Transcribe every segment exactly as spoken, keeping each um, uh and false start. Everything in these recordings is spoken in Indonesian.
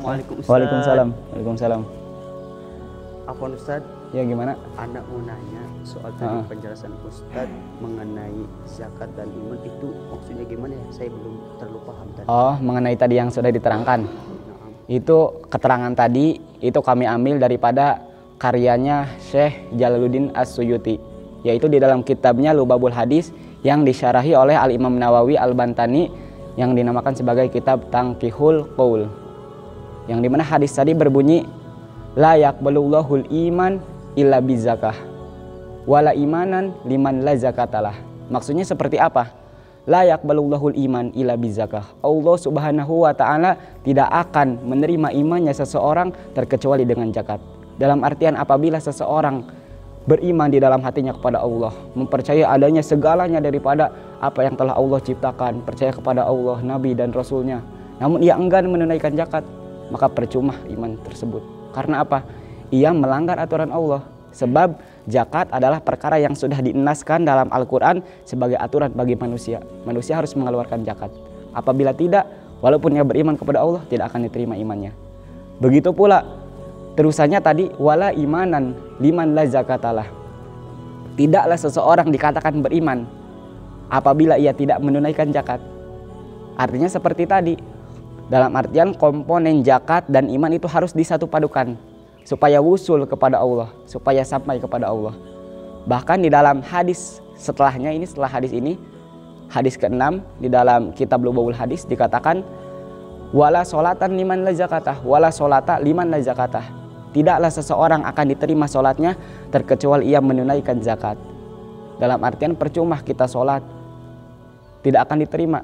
Waalaikumsalam. Waalaikumsalam. Waalaikumsalam. Afwan Ustaz, Ya gimana? anak mau nanya soal tadi Ah. penjelasan Ustaz mengenai zakat dan iman itu maksudnya gimana ya? Saya belum terlalu paham tadi. Oh, mengenai tadi yang sudah diterangkan. Naam. Itu keterangan tadi itu kami ambil daripada karyanya Syekh Jalaluddin As-Suyuti, yaitu di dalam kitabnya Lubabul Hadis yang disyarahi oleh Al-Imam Nawawi Al-Bantani yang dinamakan sebagai kitab Tangkihul Qaul. Yang dimana hadis tadi berbunyi la yaqbalullahul iman illa bizakah wala imanan liman la zakatalah. Maksudnya seperti apa? La yaqbalullahul iman illa bizakah. Allah Subhanahu wa taala tidak akan menerima imannya seseorang terkecuali dengan zakat. Dalam artian apabila seseorang beriman di dalam hatinya kepada Allah, mempercayai adanya segalanya daripada apa yang telah Allah ciptakan, percaya kepada Allah, Nabi dan Rasulnya, namun ia enggan menunaikan zakat, maka percuma iman tersebut. Karena apa? Ia melanggar aturan Allah. Sebab zakat adalah perkara yang sudah dienaskan dalam Al-Quran sebagai aturan bagi manusia. Manusia harus mengeluarkan zakat. Apabila tidak, walaupun ia beriman kepada Allah, tidak akan diterima imannya. Begitu pula terusannya tadi, wala imanan liman la zakatalah. Tidaklah seseorang dikatakan beriman apabila ia tidak menunaikan zakat. Artinya seperti tadi, dalam artian komponen zakat dan iman itu harus disatu padukan supaya wusul kepada Allah, supaya sampai kepada Allah. Bahkan di dalam hadis setelahnya ini, setelah hadis ini, hadis keenam di dalam kitab Lubabul Hadis dikatakan wala solatan liman la zakatah, wala solata liman la zakatah. Tidaklah seseorang akan diterima solatnya terkecuali ia menunaikan zakat. Dalam artian percuma kita solat, tidak akan diterima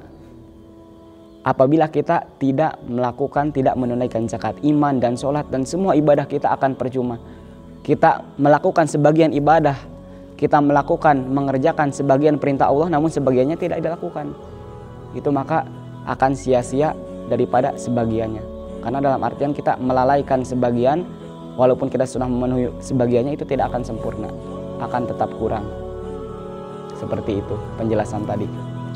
apabila kita tidak melakukan, tidak menunaikan zakat. Iman dan sholat dan semua ibadah kita akan percuma. Kita melakukan sebagian ibadah, kita melakukan, mengerjakan sebagian perintah Allah, namun sebagiannya tidak dilakukan, itu maka akan sia-sia daripada sebagiannya. Karena dalam artian kita melalaikan sebagian, walaupun kita sudah memenuhi sebagiannya, itu tidak akan sempurna, akan tetap kurang. Seperti itu penjelasan tadi.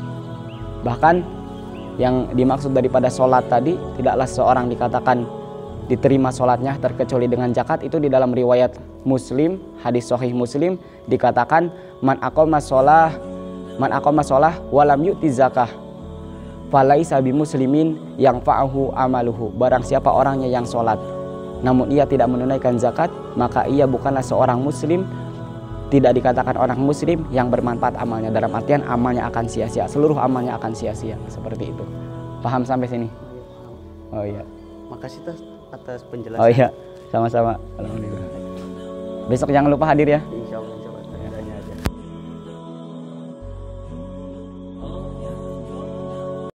Bahkan yang dimaksud daripada sholat tadi, tidaklah seorang dikatakan diterima sholatnya terkecuali dengan zakat. Itu di dalam riwayat Muslim, hadis sahih Muslim dikatakan man aqama sholah man aqama sholah walam yu'ti zakah falaisa bimuslimin yang fa'ahu amaluhu. Barang siapa orangnya yang sholat namun ia tidak menunaikan zakat, maka ia bukanlah seorang muslim, tidak dikatakan orang muslim yang bermanfaat amalnya. Dalam artian amalnya akan sia-sia, seluruh amalnya akan sia-sia. Seperti itu. Paham sampai sini? Oh iya. Makasih Tas atas penjelasan. Oh iya, sama-sama. Alhamdulillah. Besok jangan lupa hadir ya.